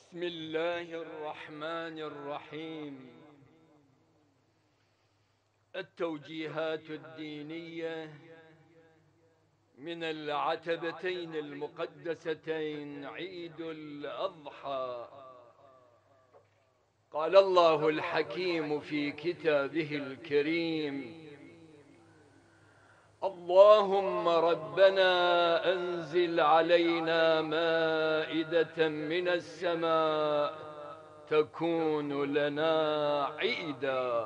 بسم الله الرحمن الرحيم. التوجيهات الدينية من العتبتين المقدستين عيد الأضحى. قال الله الحكيم في كتابه الكريم: اللهم ربنا أنزل علينا مائدة من السماء تكون لنا عيدا.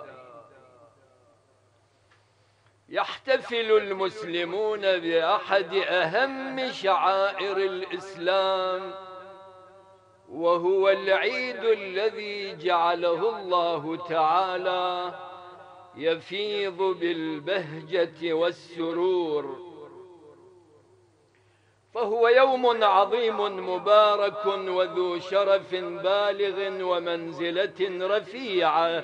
يحتفل المسلمون بأحد أهم شعائر الإسلام، وهو العيد الذي جعله الله تعالى يفيض بالبهجة والسرور، فهو يوم عظيم مبارك وذو شرف بالغ ومنزلة رفيعة،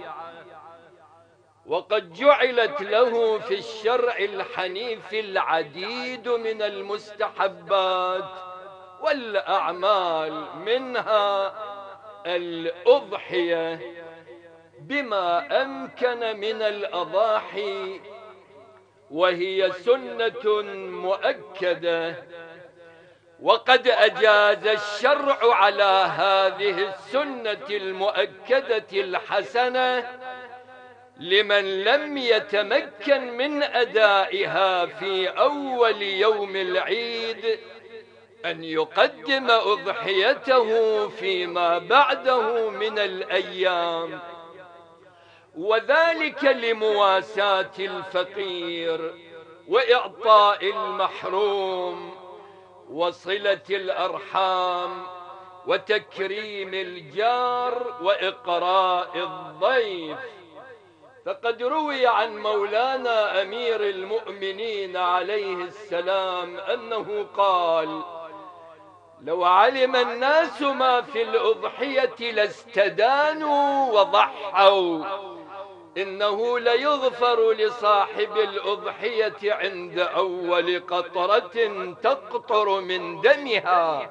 وقد جعلت له في الشرع الحنيف العديد من المستحبات والأعمال، منها الأضحية بما أمكن من الأضاحي، وهي سنة مؤكدة، وقد أجاز الشرع على هذه السنة المؤكدة الحسنة لمن لم يتمكن من أدائها في أول يوم العيد أن يقدم أضحيته فيما بعده من الأيام، وذلك لمواساة الفقير وإعطاء المحروم وصلة الأرحام وتكريم الجار وإقراء الضيف. فقد روي عن مولانا أمير المؤمنين عليه السلام أنه قال: لو علم الناس ما في الأضحية لاستدانوا وضحوا، إنه ليغفر لصاحب الأضحية عند أول قطرة تقطر من دمها.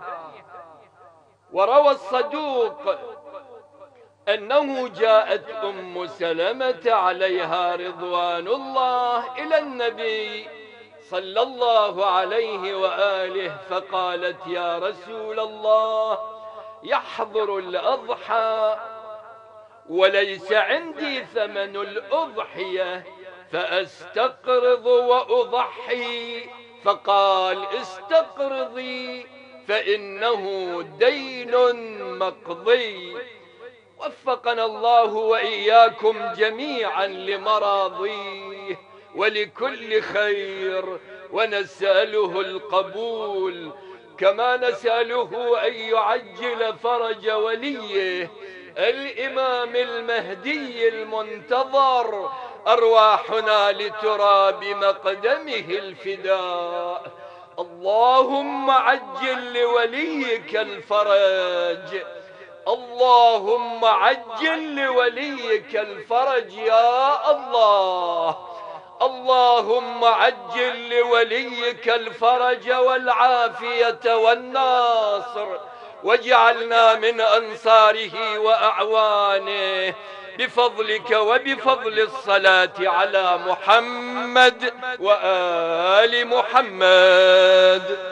وروى الصدوق أنه جاءت أم سلمة عليها رضوان الله إلى النبي صلى الله عليه وآله فقالت: يا رسول الله، يحضر الأضحى وليس عندي ثمن الأضحية فأستقرض وأضحي. فقال: استقرضي فإنه دين مقضي. وفقنا الله وإياكم جميعا لمراضيه ولكل خير، ونسأله القبول، كما نسأله أن يعجل فرج وليه الإمام المهدي المنتظر، أرواحنا لتراب مقدمه الفداء. اللهم عجل لوليك الفرج، اللهم عجل لوليك الفرج يا الله. اللهم عجل لوليك الفرج والعافية والناصر، واجعلنا من أنصاره وأعوانه بفضلك وبفضل الصلاة على محمد وآل محمد.